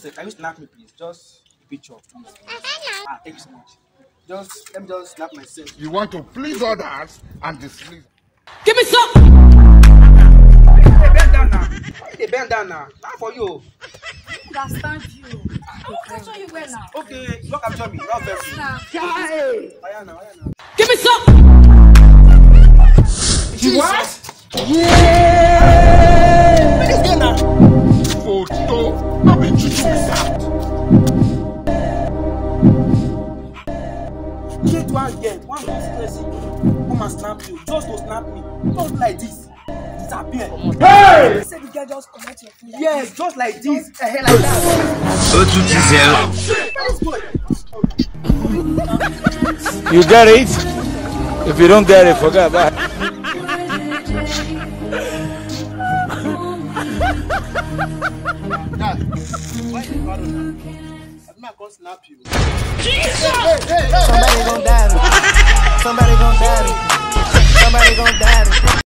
sir, can you snap me, please? Just a picture, please. Thank you so much. Let me just snap myself. You want to please others and displease. Give me some. Hey, bend down now. Why they bend down now? Not for you. I understand you. I won't capture you well now. Okay, you don't capture me. Not very. Why now? Give me some. What? Yeah! What is now? Photo. Not be juju without. Get one again. One is crazy. Come and snap you. Just to snap me. Just like this. Disappear. Hey! You said the girl just connect your phone. Yes, just like this. Like that. You get it? If you don't get it, forget about it. Dad, why you not on that? I'm not gonna snap you. Jesus! Somebody gon' die. Somebody gon' die. Somebody gon' die.